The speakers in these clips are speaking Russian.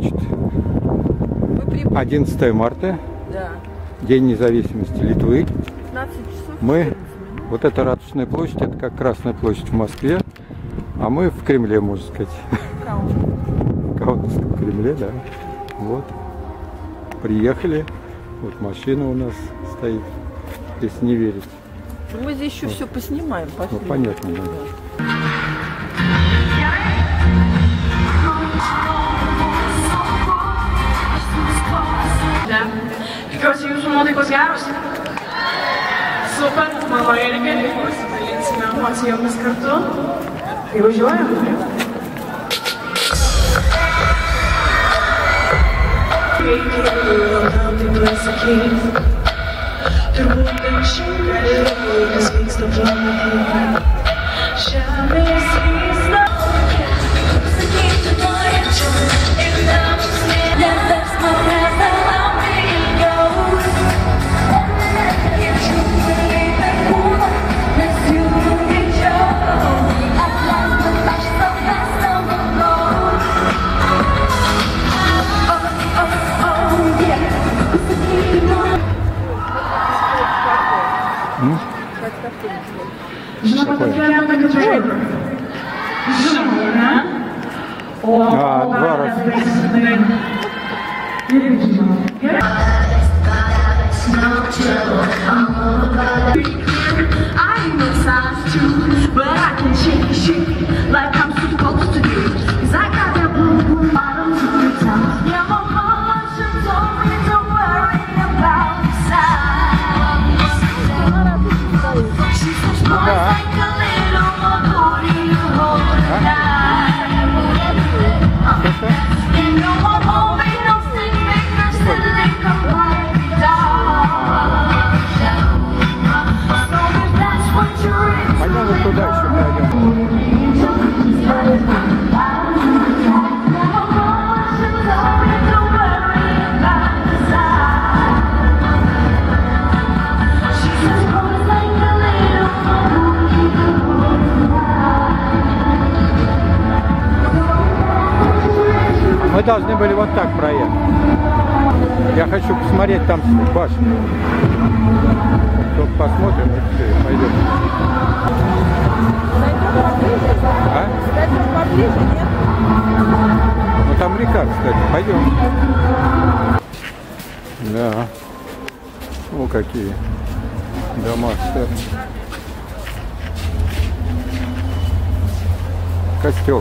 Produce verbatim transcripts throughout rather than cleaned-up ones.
Значит, одиннадцатое марта, да. День независимости Литвы. пятнадцать часов. Мы, вот эта Ратушная площадь, это как Красная площадь в Москве, а мы в Кремле, можно сказать. В Каунасском Кремле, да. Вот. Приехали. Вот машина у нас стоит, если не верить. Мы здесь еще вот все поснимаем. Ну, понятно, да. Because you from all the cosgaros. Super, mama Erika, depois ele ensinar uma tia nos cartão. Eu joio. А, два раза. Пойдем вот туда еще пойдем. Мы должны были вот так проехать. Я хочу посмотреть там башню. Только посмотрим и все, пойдем. А? Ну там река, кстати. Пойдем. Да. О, какие дома стоят. Костел.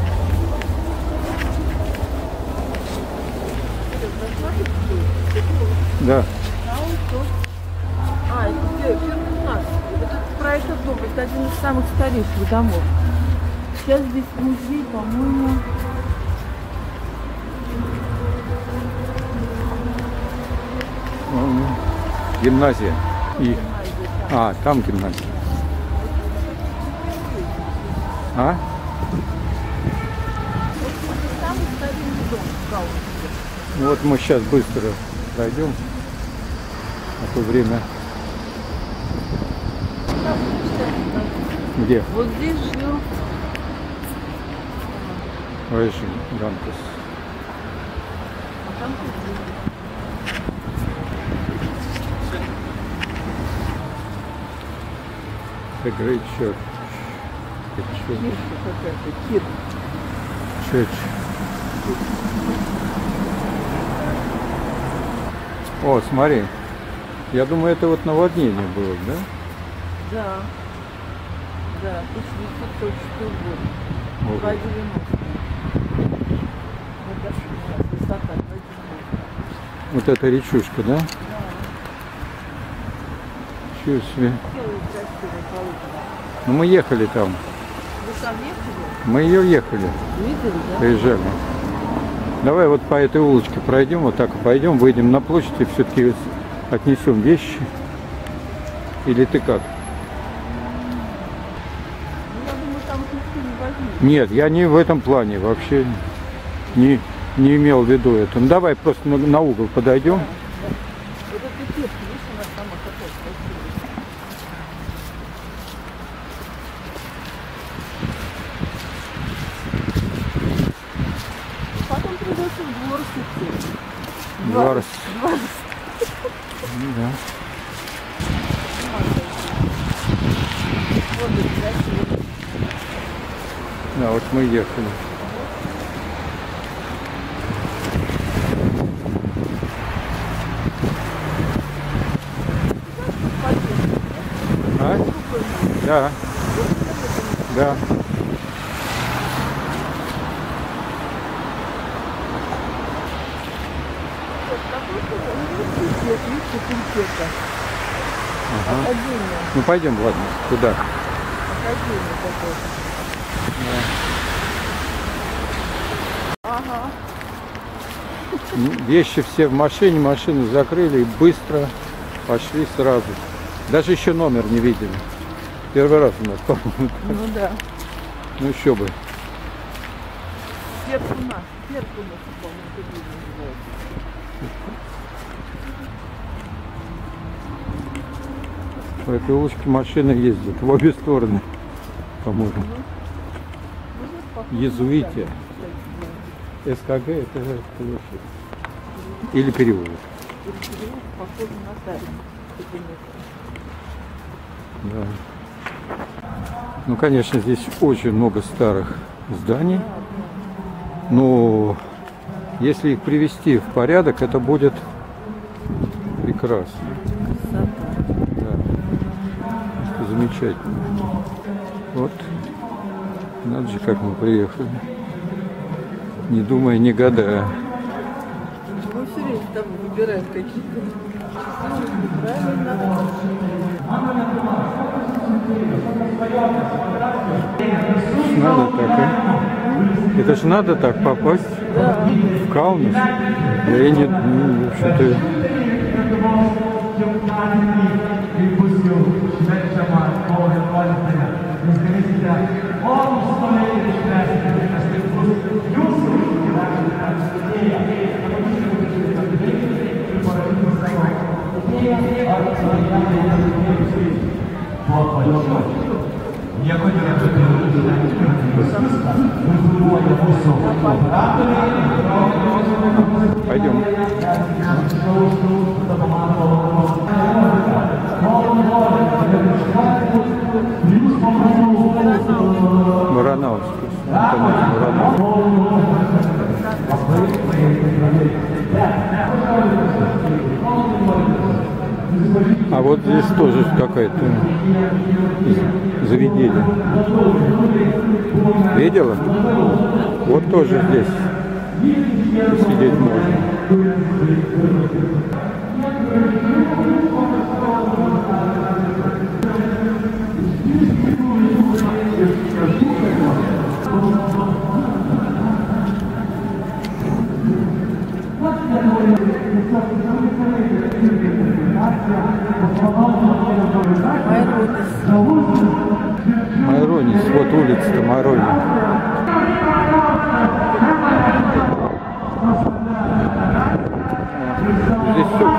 Да. А, это первый класс. Это про этот дом. Это один из самых старейших домов. Сейчас здесь музей, по-моему. Гимназия. И... А, там гимназия. А? Самый старинный дом в Каунассе. Ну вот мы сейчас быстро пройдем, а то время. Где? Вот здесь жил Режим Ганкус. А там The Great Church. кирка какая-то, кирка. Church. О, смотри. Я думаю, это вот наводнение было, да? Да. Да, тысяча девятьсот сорок четвёртый год. два девяносто. Высота два девяносто. Вот эта речушка, да? Да. Чего себе. Ну мы ехали там. Вы там ехали? Мы ее ехали. Видели, да? Приезжали. Давай вот по этой улочке пройдем, вот так пойдем, выйдем на площадь и все-таки отнесем вещи. Или ты как? Ну, я думаю, там никто не возьмет. Нет, я не в этом плане вообще не, не имел в виду это. Ну давай просто на, на угол подойдем. Да, да. Вот эта кирка, видишь, она сама какая красивая. Потом придется в город двадцать семь. Два раз. двадцать. Да. Вот это красиво. Да, вот мы ехали. А? Да. Да. Ага. Ну пойдем, ладно, туда. Да. Ага. Вещи все в машине, машину закрыли и быстро пошли сразу. Даже еще номер не видели. Первый раз у нас, по-моему. Ну да. Ну еще бы. Сверху нас, сверху нас, по-моему, это называется. По этой улочке машины ездят в обе стороны, по-моему. Иезуите. СКГ это площадь. Или переулок. Похоже на Тарин. Да. Ну, конечно, здесь очень много старых зданий. Но если их привести в порядок, это будет прекрасно. Да. Это замечательно. Вот. Надо же, как мы приехали. Не думая, не гадая. Мы все время там выбираем какие-то. Правильно. Надо так, а? Это ж надо так попасть, Да. в Каунас. Да я не, ну, в общем-то... Пойдем. Барановский. А вот здесь тоже какая-то заведение. Видела? Вот тоже здесь сидеть можно. Майронис, вот улица-то Майронис. Здесь все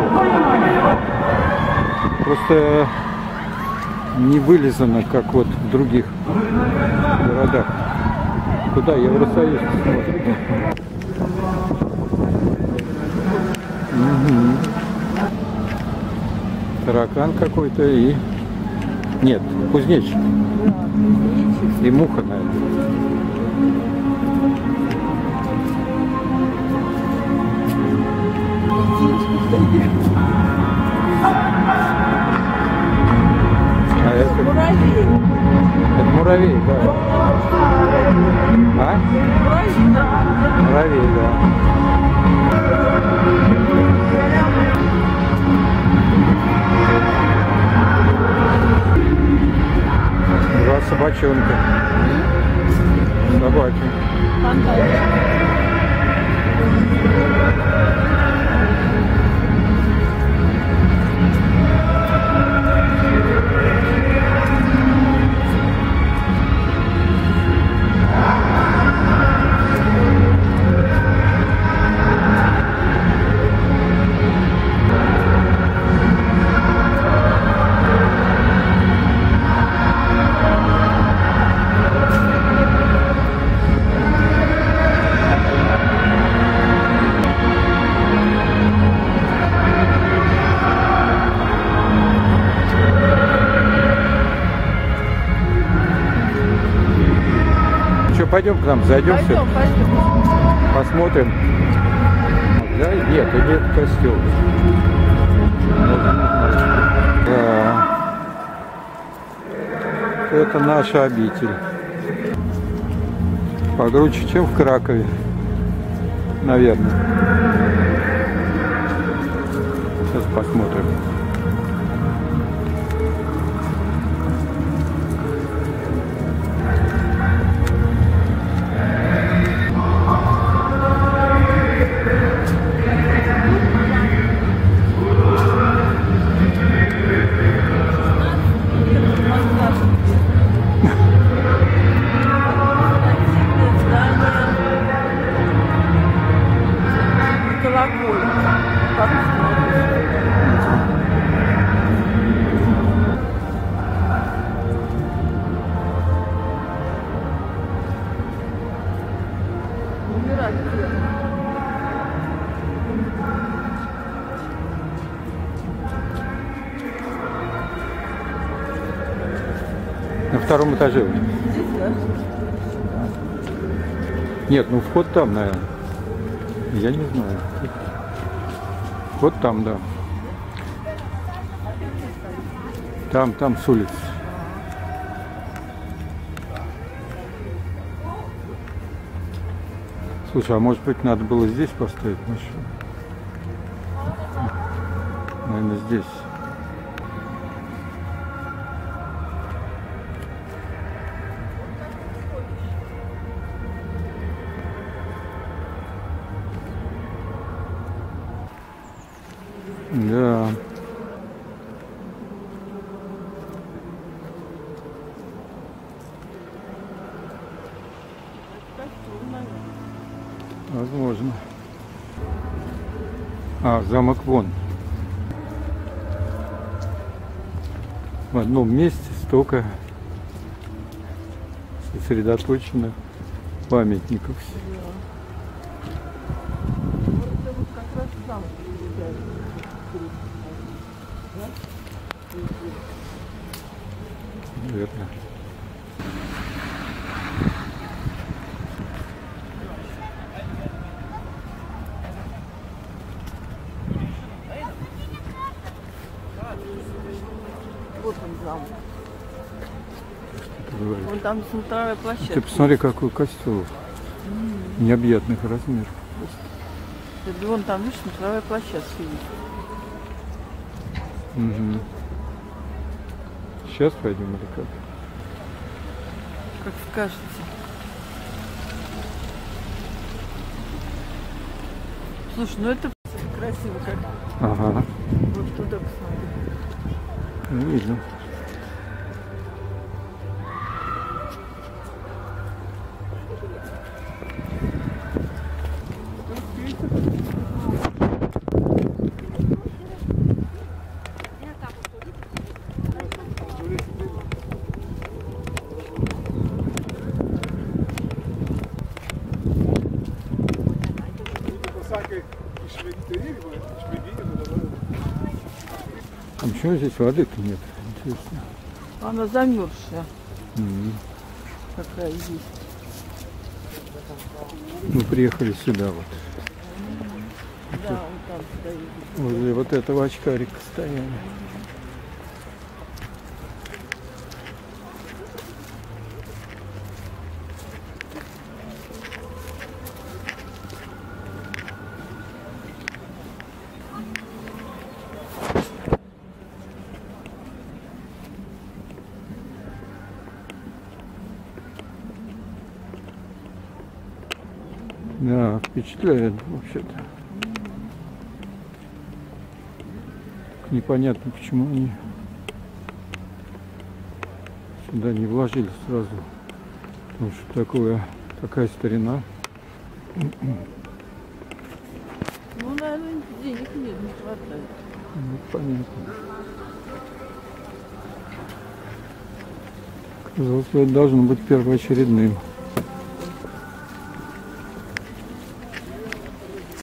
просто не вылизано, как вот в других городах. Куда Евросоюз смотрит? Угу. Таракан какой-то и... Нет, кузнечик. И муха, наверное. А это... Муравей. Это муравей, да. А? Муравей, да. Муравей, да. Два собачонка. пойдем к нам, зайдем, Пойдем, все, пойдем. посмотрим. Да, нет, или это костел. Да. Это наша обитель. Погруче, чем в Кракове, наверное. Сейчас посмотрим. На втором этаже. Здесь, да? Нет, ну вход там, наверное. Я не знаю. Вот там, да. Там, там с улицы. Слушай, а может быть надо было здесь поставить машину? Наверное, здесь. Да. Возможно. А, замок вон. В одном месте столько сосредоточено памятников. Это вот как раз замок. Верно. Вот он замок. Что ты говоришь? Вон там центральная площадка. Ты посмотри, какой костел. Mm. Необъятных размеров. Ты вон там, видишь, центральная площадка есть. Угу. Сейчас пойдем или как? Как скажете. Слушай, ну это красиво как. Ага. Вот туда посмотри. Ну, видно. А почему здесь воды-то нет? Интересно. Она замерзшая. Mm-hmm. Какая есть. Мы приехали сюда вот. Да, он там стоит. Возле вот этого очкарика стояли. Да, впечатляет вообще-то. Непонятно, почему они сюда не вложили сразу. Потому что такое, такая старина. Ну, наверное, денег нет, не хватает. Ну, понятно. Казалось бы, это должно быть первоочередным.